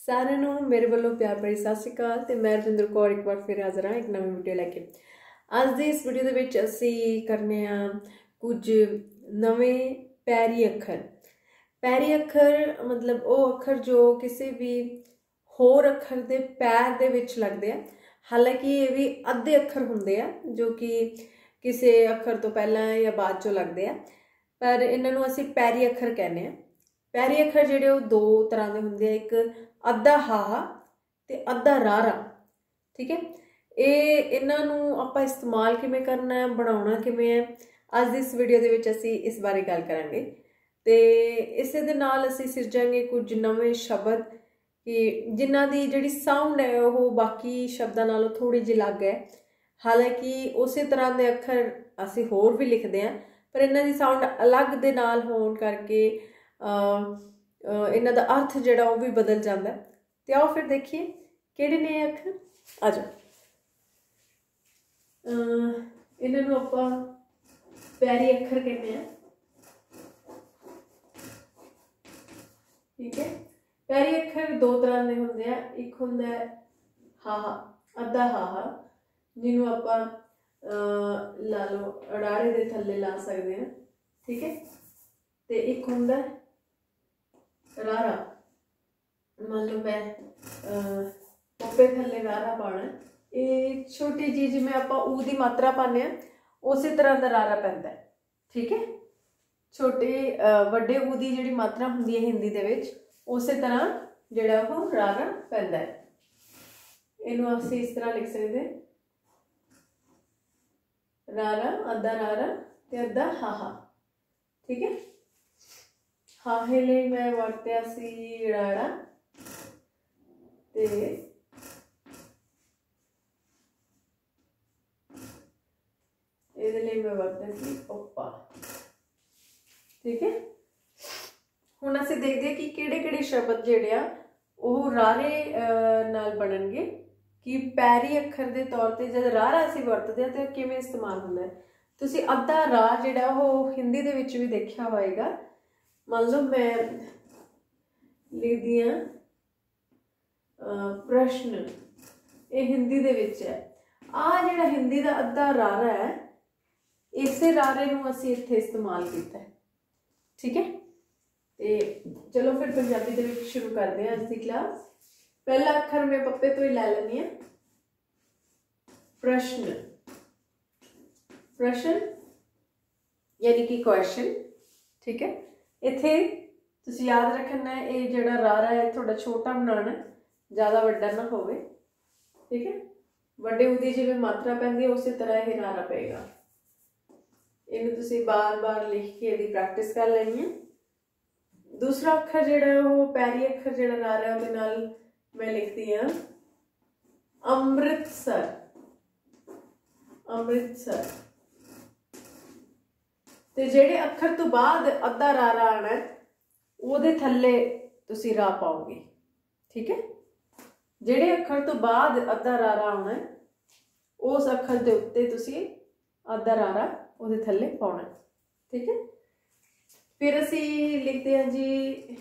सारिਆਂ ਨੂੰ ਮੇਰੇ ਵੱਲੋਂ ਪਿਆਰ ਭਰੀ ਸਤਿ ਸ਼੍ਰੀ ਅਕਾਲ ਤੇ ਮੈਂ ਰਵਿੰਦਰ ਕੌਰ ਇੱਕ ਵਾਰ ਫਿਰ ਹਾਜ਼ਰ ਹਾਂ ਇੱਕ ਨਵੀਂ ਵੀਡੀਓ ਲੈ ਕੇ। ਅੱਜ ਦੀ ਇਸ ਵੀਡੀਓ ਦੇ ਵਿੱਚ ਅਸੀਂ ਕਰਨੇ ਆ ਕੁਝ ਨਵੇਂ ਪੈਰੀ ਅੱਖਰ। ਪੈਰੀ ਅੱਖਰ मतलब ਉਹ ਅੱਖਰ जो किसी भी होर अखर के पैर दे विच लगते हैं। हालांकि ये भी अद्धे अखर होंगे आ जो कि किसी अखर तो पहला या बाद चो लगते हैं, पर इन्हों असी पैरी अखर कहने हैं। पैरी अखर जोड़े दो तरह के होंगे, एक अद्धा हाहा ते अद्धा रारा। ठीक है, ये इन्हों आप इस्तेमाल किमें करना है, बनाना किमें है, अज इस वीडियो के विच असी इस बारे गल करांगे। ते इस दे नाल असी सिरजांगे कुछ नवे शब्द कि जिन्हां दी जिहड़ी साउंड है वो बाकी शब्दां नालों थोड़ी जी अलग है। हालांकि उस तरह के अखर असी होर भी लिखते हैं, पर इन्हां दी साउंड अलग दे नाल होण करके इन्हां दा अर्थ जिहड़ा वो भी बदल जाता है। तो आओ फिर देखिए किहड़े ने अखर। आ जाओ, इन्हां नूं आपां पैरी अखर कहते हैं। ठीक है, पैरी अखर दो तरह के होंगे हैं। एक होंगे हाहा, अद्धा हाहा, जिन्हों आप ला लो अड़ाड़े के थले ला सकते हैं। ठीक है, तो एक होंगे रारा, मान लो मैं पोपे थले रारा पाना, ये छोटी जी जिमें आप ऊ की मात्रा पाने उस तरह का रारा पैंदा है। ठीक है, छोटे वड्डे ऊ की जिहड़ी मात्रा हुंदी है हिंदी दे विच उस तरह जिहड़ा वो रारा पैंदा है। इनू असीं इस तरह लिख सकते रारा, अद्धा ते अद्धा हाहा। ठीक है, हाहे लई मैं वरत्या सी राड़ा ते इहदे लई मैं वरत्या सी ओपा। ठीक है, हुण असीं देखते हैं कि किहड़े-किहड़े शब्द जिहड़े आ ओह रारे नाल बनणगे कि पैरी अखर के तौर पर जब रारा असीं वरतदे हां तो किवें इस्तेमाल हुंदा है। तुसीं अद्धा रा जिहड़ा ओह हिंदी दे विच भी देखिआ होएगा। मान लो मैं लिखदी हां प्रश्न, ये हिंदी दे विच है। आ जिहड़ा हिंदी दा अद्धा रारा है इसे रारे नूं असीं इत्थे इस्तेमाल कीता है। ठीक है, ते चलो फिर पंजाबी दे विच शुरू करते हैं अज दी क्लास। पहला अखर मैं पप्पे तो ही लै लैनी है, प्रश्न। प्रश्न यानी कि क्वेश्चन। ठीक है, इत्थे तुसीं याद रखना है ये जिहड़ा रारा है थोड़ा छोटा बनाना, ज़्यादा वड्डा ना होवे। ठीक है, वड्डे उदी जिवें मात्रा पैंदी है उस तरह ये रारा पेगा। इन्हूं तुसीं बार बार लिख के इहदी प्रैक्टिस कर लैनी है। दूसरा अखर जिहड़ा वो पैरी अखर जिहड़ा रारा उहदे नाल मैं लिखती हाँ अमृतसर। अमृतसर ते जिहड़े अखर तो बाद अद्धा रारा आना है उहदे थल्ले तुसीं रा पाओगे। ठीक है, जिहड़े अखर तो बाद अद्धा रारा आना है उस अखर के उत्ते तुसीं अद्धा रारा उहदे थल्ले पाउणा। ठीक है, फिर असी लिखते हैं जी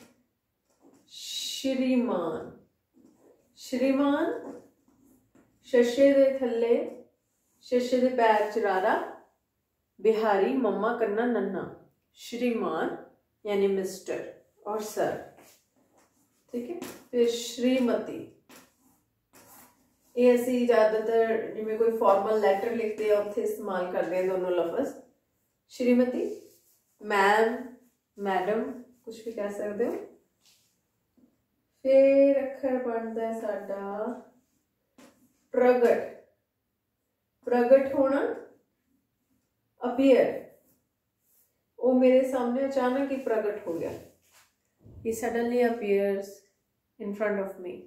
श्रीमान। श्रीमान शशे दे थल्ले, शशे दे पैर च रारा, बिहारी मम्मा करना नन्ना। श्रीमान यानी मिस्टर और सर। ठीक है, फिर श्रीमती, ये असी ज़्यादातर जिवें कोई फॉर्मल लैटर लिखते हैं उत्थे इस्तेमाल करते हैं दोनों लफज। श्रीमती, मैम, मैडम, कुछ भी कह सकते हो। फिर अखर बनता है साडा प्रगट। प्रगट होना, अपीयर, वो मेरे सामने अचानक ही प्रगट हो गया। He suddenly appears in front of me।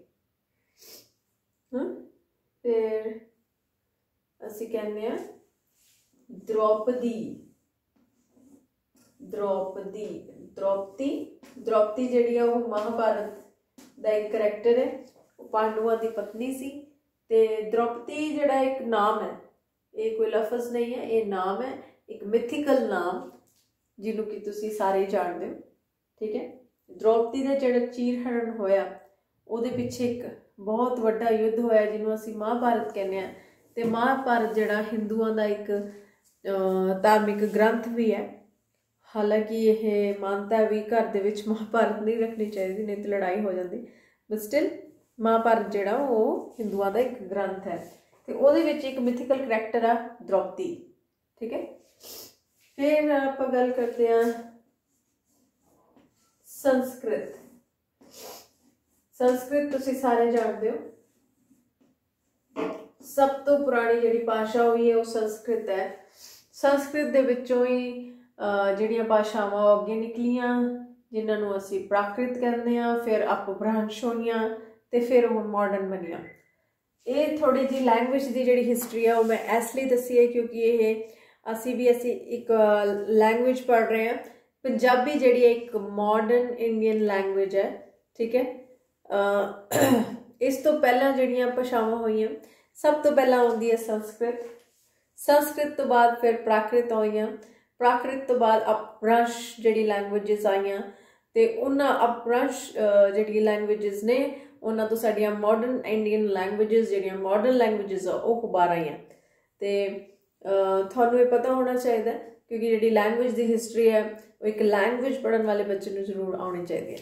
फिर असी कहने हैं द्रौपदी। द्रौपदी, द्रौपदी, द्रौपदी जिहड़ी है वो महाभारत का एक करैक्टर है, वो पांडुआं की पत्नी सी। ते द्रौपदी जिहड़ा एक नाम है, ये कोई लफज नहीं है, ये नाम है, एक मिथिकल नाम जिन्हों कि तुसीं सारे जानते हो। ठीक है, द्रौपदी का जिहड़ा चीर हरण होया ਉਹਦੇ ਪਿੱਛੇ ਇੱਕ ਬਹੁਤ ਵੱਡਾ ਯੁੱਧ ਹੋਇਆ ਜਿਹਨੂੰ ਅਸੀਂ ਮਹਾਭਾਰਤ ਕਹਿੰਦੇ ਹਾਂ। ਤੇ ਮਹਾਭਾਰਤ ਜਿਹੜਾ ਹਿੰਦੂਆਂ ਦਾ ਇੱਕ ਧਾਰਮਿਕ ਗ੍ਰੰਥ ਵੀ ਹੈ। ਹਾਲਾਂਕਿ ਇਹ ਮਾਨਤਾ ਵੀ ਘਰ ਦੇ ਵਿੱਚ ਮਹਾਭਾਰਤ ਨਹੀਂ ਰੱਖਣੀ ਚਾਹੀਦੀ, ਨਹੀਂ ਤਾਂ ਲੜਾਈ ਹੋ ਜਾਂਦੀ, ਬਟ ਸਟਿਲ ਮਹਾਭਾਰਤ ਜਿਹੜਾ ਉਹ ਹਿੰਦੂਆਂ ਦਾ ਇੱਕ ਗ੍ਰੰਥ ਹੈ। ਤੇ ਉਹਦੇ ਵਿੱਚ ਇੱਕ ਮਿਥੀਕਲ ਕਰੈਕਟਰ ਆ ਦ੍ਰੋਪਦੀ। ਠੀਕ ਹੈ, ਫਿਰ ਆਪਾਂ ਗੱਲ ਕਰਦੇ ਹਾਂ ਸੰਸਕ੍ਰਿਤ। ਸੰਸਕ੍ਰਿਤ ਤੁਸੀਂ ਸਾਰੇ ਜਾਣਦੇ ਹੋ, ਸਭ ਤੋਂ ਪੁਰਾਣੀ ਜਿਹੜੀ ਭਾਸ਼ਾ ਹੋਈ ਹੈ ਉਹ ਸੰਸਕ੍ਰਿਤ ਹੈ। ਸੰਸਕ੍ਰਿਤ ਦੇ ਵਿੱਚੋਂ ਹੀ ਜਿਹੜੀਆਂ ਭਾਸ਼ਾਵਾਂ ਉਹ ਅੱਗੇ ਨਿਕਲੀਆਂ, ਜਿਨ੍ਹਾਂ ਨੂੰ ਅਸੀਂ ਪ੍ਰਾਕ੍ਰਿਤ ਕਹਿੰਦੇ ਹਾਂ, ਫਿਰ ਅਪਭ੍ਰੰਸ਼ ਹੋਈਆਂ ਤੇ ਫਿਰ ਉਹ ਮਾਡਰਨ ਬਣੀਆਂ। ਇਹ ਥੋੜੀ ਜਿਹੀ ਲੈਂਗੁਏਜ ਦੀ ਜਿਹੜੀ ਹਿਸਟਰੀ ਹੈ ਉਹ ਮੈਂ ਇਸ ਲਈ ਦੱਸੀ ਹੈ ਕਿਉਂਕਿ ਇਹ ਅਸੀਂ ਇੱਕ ਲੈਂਗੁਏਜ ਪੜ੍ਹ ਰਹੇ ਹਾਂ। ਪੰਜਾਬੀ ਜਿਹੜੀ ਹੈ ਇੱਕ ਮਾਡਰਨ ਇੰਡੀਅਨ ਲੈਂਗੁਏਜ ਹੈ। ਠੀਕ ਹੈ, ਇਸ ਤੋਂ ਪਹਿਲਾਂ ਜਿਹੜੀਆਂ ਭਾਸ਼ਾਵਾਂ ਹੋਈਆਂ, ਸਭ ਤੋਂ ਪਹਿਲਾਂ ਆਉਂਦੀ ਹੈ ਸੰਸਕ੍ਰਿਤ। ਸੰਸਕ੍ਰਿਤ ਤੋਂ ਬਾਅਦ ਫਿਰ ਪ੍ਰਾਕ੍ਰਿਤ ਹੋਈਆਂ। ਪ੍ਰਾਕ੍ਰਿਤ ਤੋਂ ਬਾਅਦ ਅਪਭ੍ਰੰਸ਼ ਜਿਹੜੀ ਲੈਂਗੁਏਜਸ ਆਈਆਂ, ਤੇ ਉਹਨਾਂ ਅਪਭ੍ਰੰਸ਼ ਜਿਹੜੀ ਲੈਂਗੁਏਜਸ ਨੇ ਉਹਨਾਂ ਤੋਂ ਸਾਡੀਆਂ ਮਾਡਰਨ ਇੰਡੀਅਨ ਲੈਂਗੁਏਜਸ ਜਿਹੜੀਆਂ ਮਾਡਰਨ ਲੈਂਗੁਏਜਸ ਆ ਉਹ ਉਭਾਰ ਆਈਆਂ। ਤੇ ਤੁਹਾਨੂੰ ਇਹ ਪਤਾ ਹੋਣਾ ਚਾਹੀਦਾ ਕਿਉਂਕਿ ਜਿਹੜੀ ਲੈਂਗੁਏਜ ਦੀ ਹਿਸਟਰੀ ਹੈ ਉਹ ਇੱਕ ਲੈਂਗੁਏਜ ਪੜ੍ਹਨ ਵਾਲੇ ਬੱਚੇ ਨੂੰ ਜ਼ਰੂਰ ਆਉਣੀ ਚਾਹੀਦੀ ਹੈ।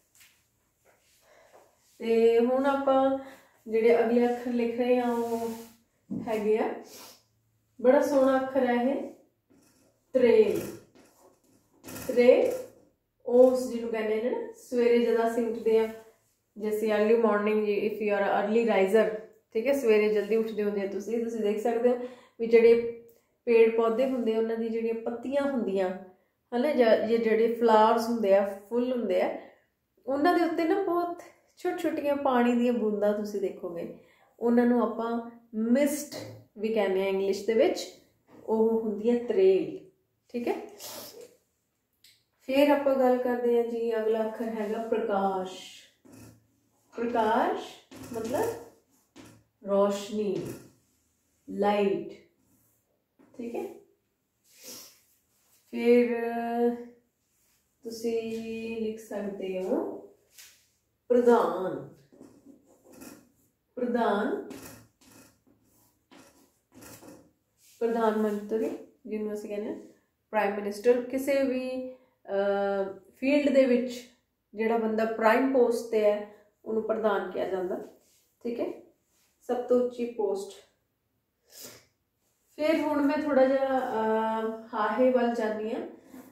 ਤੇ ਹੁਣ ਆਪਾਂ ਜਿਹੜੇ ਅਗਲੇ ਅੱਖਰ ਲਿਖ ਰਹੇ ਹਾਂ ਉਹ ਹੈਗੇ ਆ, ਬੜਾ ਸੋਹਣਾ ਅੱਖਰ ਹੈ ਇਹ, ਤ੍ਰੇ। ਤ੍ਰੇ ਉਸ ਜਿਹਨੂੰ ਕਹਿੰਦੇ ਨੇ ਨਾ ਸਵੇਰੇ ਜਦੋਂ ਅਸੀਂ ਉੱਠਦੇ ਹਾਂ, ਜੇ ਅਸੀਂ early morning, if you are early riser, ਠੀਕ ਹੈ, ਸਵੇਰੇ ਜਲਦੀ ਉੱਠਦੇ ਹੁੰਦੇ ਤੁਸੀਂ ਦੇਖ ਸਕਦੇ ਹੋ ਵੀ ਜਿਹੜੇ ਪੇੜ ਪੌਦੇ ਹੁੰਦੇ ਉਹਨਾਂ ਦੀ ਜਿਹੜੀਆਂ ਪੱਤੀਆਂ ਹੁੰਦੀਆਂ ਹੈ ਨਾ, ਜਾਂ ਜਿਹੜੇ ਫਲਾਵਰਸ ਹੁੰਦੇ ਆ, ਫੁੱਲ ਹੁੰਦੇ ਆ, ਉਹਨਾਂ ਦੇ ਉੱਤੇ ਨਾ ਬਹੁਤ ਛੋਟੀਆਂ ਪਾਣੀ ਦੀਆਂ ਬੂੰਦਾਂ ਤੁਸੀਂ ਦੇਖੋਗੇ, ਉਹਨਾਂ ਨੂੰ ਆਪਾਂ ਮਿਸਟ ਵੀ ਕਹਿੰਦੇ ਹਾਂ ਇੰਗਲਿਸ਼ ਦੇ ਵਿੱਚ, ਉਹ ਹੁੰਦੀ ਹੈ ਤਰੇਲ। ਠੀਕ ਹੈ, ਫਿਰ ਆਪਾਂ ਗੱਲ ਕਰਦੇ ਹਾਂ ਜੀ, ਅਗਲਾ ਅੱਖਰ ਹੈਗਾ ਪ੍ਰਕਾਸ਼। प्रकाश मतलब रोशनी, लाइट। ठीक है, फिर तुसी लिख सकते हो प्रधान। प्रधान प्रधानमंत्री जिन्होंने असीं कहने प्राइम मिनिस्टर। किसी भी फील्ड दे विच जिहड़ा बंदा प्राइम पोस्ट ते है ਉਹਨੂੰ ਪ੍ਰਧਾਨ ਕਿਹਾ ਜਾਂਦਾ। ਠੀਕ ਹੈ, ਸਭ ਤੋਂ ਉੱਚੀ ਪੋਸਟ। ਫਿਰ ਹੁਣ ਮੈਂ ਥੋੜਾ ਜਿਹਾ ਹਾਹੇ ਵੱਲ ਜਾਂਦੀ ਹਾਂ।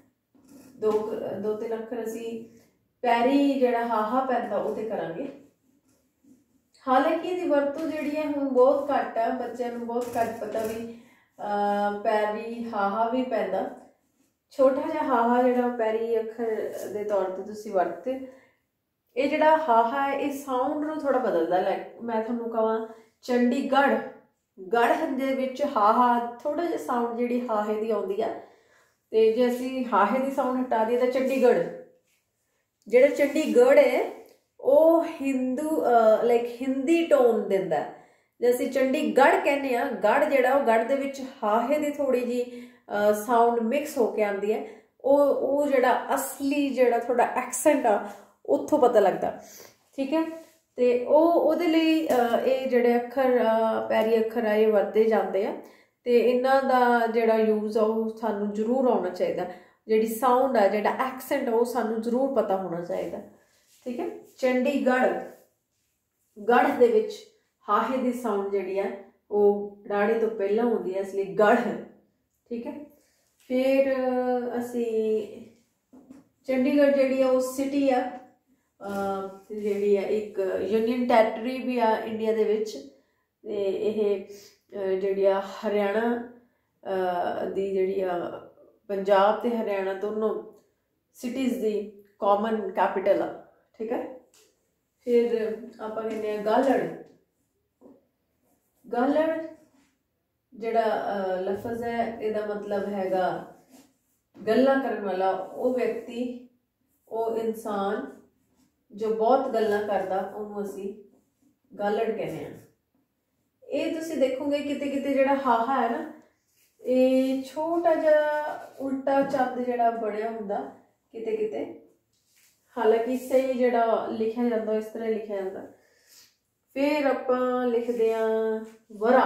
ਦੋ ਤਿੰਨ ਅੱਖਰ ਅਸੀਂ ਪੈਰੀ ਜਿਹੜਾ ਹਾਹਾ ਪੈਂਦਾ ਉਹ ਤੇ ਕਰਾਂਗੇ। ਹਾਲਾਂਕਿ ਇਹਦੀ ਵਰਤੋਂ ਜਿਹੜੀ ਹੈ ਹੁਣ ਬਹੁਤ ਘੱਟ ਆ, ਬੱਚਿਆਂ ਨੂੰ ਬਹੁਤ ਘੱਟ ਪਤਾ ਵੀ ਪੈਰੀ ਹਾਹਾ ਵੀ ਪੈਂਦਾ। ਛੋਟਾ ਜਿਹਾ ਹਾਹਾ ਜਿਹੜਾ ਪੈਰੀ ਅੱਖਰ ਦੇ ਤੌਰ ਤੇ ਤੁਸੀਂ ਵਰਤੇ। ਇਹ ਜਿਹੜਾ ਹਾਹਾ ਹੈ ਇਹ ਸਾਊਂਡ ਨੂੰ ਥੋੜਾ ਬਦਲਦਾ। ਮੈਂ ਤੁਹਾਨੂੰ ਕਹਾਂ ਚੰਡੀਗੜ੍ਹ, ਗੜ੍ਹ ਦੇ ਵਿੱਚ ਹਾਹਾ ਥੋੜਾ ਜਿਹਾ ਸਾਊਂਡ ਜਿਹੜੀ ਹਾਹੇ ਦੀ ਆਉਂਦੀ ਆ, ਤੇ ਜੇ ਅਸੀਂ ਹਾਹੇ ਦੀ ਸਾਊਂਡ ਹਟਾ ਦਈਏ ਤਾਂ ਚੰਡੀਗੜ੍ਹ। ਜਿਹੜਾ ਚੰਡੀਗੜ੍ਹ ਹੈ ਉਹ ਹਿੰਦੀ ਟੋਨ ਦਿੰਦਾ। ਜੇ ਅਸੀਂ ਚੰਡੀਗੜ੍ਹ ਕਹਿੰਦੇ ਹਾਂ, ਗੜ੍ਹ ਜਿਹੜਾ ਉਹ ਗੜ੍ਹ ਦੇ ਵਿੱਚ ਹਾਹੇ ਦੀ ਥੋੜੀ ਜਿਹੀ ਸਾਊਂਡ ਮਿਕਸ ਹੋ ਕੇ ਆਉਂਦੀ ਹੈ। ਉਹ ਜਿਹੜਾ ਅਸਲੀ ਜਿਹੜਾ ਤੁਹਾਡਾ ਐਕਸੈਂਟ ਆ ਉੱਥੋਂ ਪਤਾ ਲੱਗਦਾ। ਠੀਕ ਹੈ, ਤੇ ਉਹਦੇ ਲਈ ਇਹ ਜਿਹੜੇ ਅੱਖਰ ਪੈਰੀ ਅੱਖਰ ਆ ਇਹ ਵਰਤੇ ਜਾਂਦੇ ਆ, ਤੇ ਇਹਨਾਂ ਦਾ ਜਿਹੜਾ ਯੂਜ਼ ਆ ਉਹ ਸਾਨੂੰ ਜ਼ਰੂਰ ਆਉਣਾ ਚਾਹੀਦਾ। ਜਿਹੜੀ ਸਾਊਂਡ ਆ, ਜਿਹੜਾ ਐਕਸੈਂਟ ਆ ਉਹ ਸਾਨੂੰ ਜ਼ਰੂਰ ਪਤਾ ਹੋਣਾ ਚਾਹੀਦਾ। ਠੀਕ ਹੈ, ਚੰਡੀਗੜ੍ਹ, ਗੜ੍ਹ ਦੇ ਵਿੱਚ ਹਾਹੇ ਦੀ ਸਾਊਂਡ ਜਿਹੜੀ ਆ ਉਹ ਰਾੜੇ ਤੋਂ ਪਹਿਲਾਂ ਹੁੰਦੀ ਹੈ, ਇਸ ਲਈ ਗੜ੍ਹ। ਠੀਕ ਹੈ, ਫਿਰ ਅਸੀਂ ਚੰਡੀਗੜ੍ਹ ਜਿਹੜੀ ਆ ਉਹ ਸਿਟੀ ਆ, ਜਿਹੜੀ ਆ ਇੱਕ ਯੂਨੀਅਨ ਟੈਰੀਟਰੀ ਵੀ ਆ ਇੰਡੀਆ ਦੇ ਵਿੱਚ। ਤੇ ਇਹ ਜਿਹੜੀ ਆ ਹਰਿਆਣਾ ਦੀ ਜਿਹੜੀ ਆ ਪੰਜਾਬ ਤੇ ਹਰਿਆਣਾ ਦੋਨੋਂ ਸਿਟੀਜ਼ ਦੀ ਕਾਮਨ ਕੈਪੀਟਲ ਆ। ਠੀਕ ਹੈ, ਫਿਰ ਆਪਾਂ ਕਹਿੰਦੇ ਹਾਂ ਗਾਲੜ। ਗਾਲੜ ਜਿਹੜਾ ਲਫ਼ਜ਼ ਹੈ ਇਹਦਾ ਮਤਲਬ ਹੈਗਾ ਗੱਲਾਂ ਕਰਨ ਵਾਲਾ, ਉਹ ਵਿਅਕਤੀ, ਉਹ ਇਨਸਾਨ ਜੋ ਬਹੁਤ ਗੱਲਾਂ ਕਰਦਾ, ਉਹਨੂੰ ਅਸੀਂ ਗਾਲੜ ਕਹਿੰਦੇ ਹਾਂ। ਇਹ ਤੁਸੀਂ ਦੇਖੋਗੇ ਕਿਤੇ ਕਿਤੇ ਜਿਹੜਾ ਹਾਹਾ ਹੈ ਨਾ, ਇਹ ਛੋਟਾ ਜਿਹਾ ਉਲਟਾ ਚੰਦ ਜਿਹੜਾ ਬਣਿਆ ਹੁੰਦਾ ਕਿਤੇ ਕਿਤੇ। हालांकि सही जिहड़ा लिखिया जाता इस तरह लिखिया जाता। फिर आपां लिखदे हां वरा।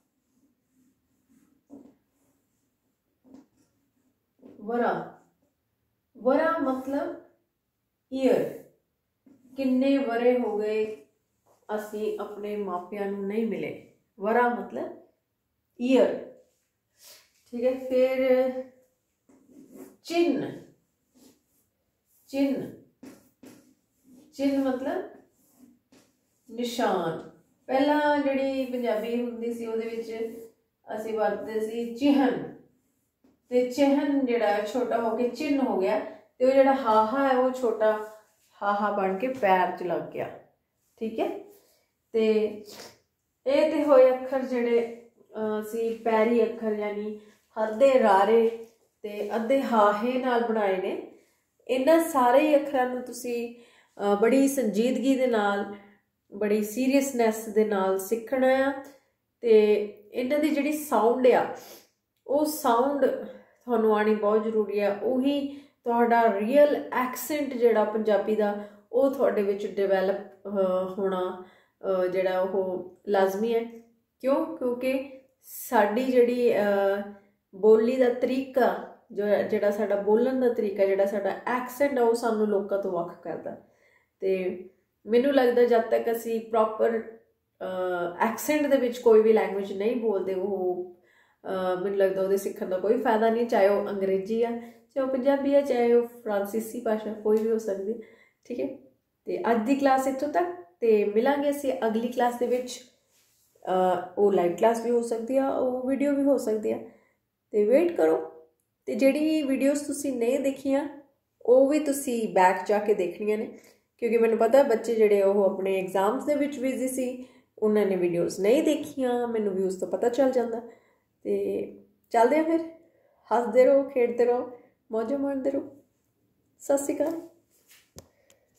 वरा वरा मतलब ईयर, किन्ने वरे हो गए असी अपने मापियां नूं नहीं मिले। वरा मतलब ईयर, ठीक है। फिर चिन्ह, चिन्ह चिन्ह मतलब निशान। पहला जिहड़ी पंजाबी हुंदी सी उहदे विच असीं वरतदे सी चिहन, ते चिहन जिहड़ा छोटा होके चिन्ह हो गया, ते वो जिहड़ा हाहा है वो छोटा हाहा बन के पैर च लग गया, ठीक है। ते ये ते होए अखर जिहड़े असीं पैरी अखर यानी अद्धे रारे ते अद्धे हाहे नाल बनाए ने। इन्हां सारे ही अखरां नूं तुसीं बड़ी संजीदगी दे नाल, बड़ी सीरीयसनैस दे नाल सीखना आ। ते इन्हां दी जिहड़ी साउंड आ वो साउंड तुहानूं आनी बहुत जरूरी है। उही तुहाडा रियल एक्सेंट जिहड़ा पंजाबी दा वो तुहाडे विच डिवेलप होना जिहड़ा वो लाजमी है। क्यों? क्योंकि साडी जिहड़ी बोली दा तरीका जो जिहड़ा साडा बोलण दा तरीका, जिहड़ा साडा एक्सेंट है वो सानूं लोकां तो वख करदा। ते मैनूं लगदा जब तक असीं प्रॉपर एक्सेंट दे विच कोई भी लैंग्वेज नहीं बोलते वो मैनूं लगदा उहदे सीखण दा कोई फायदा नहीं। चाहे वो अंग्रेजी है, चाहे वो पंजाबी है, चाहे वो फ्रांसीसी भाषा, कोई भी हो सकदी, ठीक है। ते अज दी क्लास इत्थों तक, ते मिलांगे असीं अगली क्लास दे विच। वो लाइव क्लास भी हो सकती है, वो वीडियो भी हो सकती है। तो वेट करो। तो जिहड़ी वीडियोज़ तुसीं नहीं देखियां वो भी तुसीं बैक जाके देखनियां ने, क्योंकि मैनूं पता बच्चे जिहड़े वो अपने एग्जाम्स दे विच बिजी सी, उन्होंने वीडियोज़ नहीं देखियां, मैनूं भी उस तो पता चल जाता। तो चलदे फिर, हसदे रहो, खेडते रहो, मौजें माणदे रहो। सत श्री अकाल।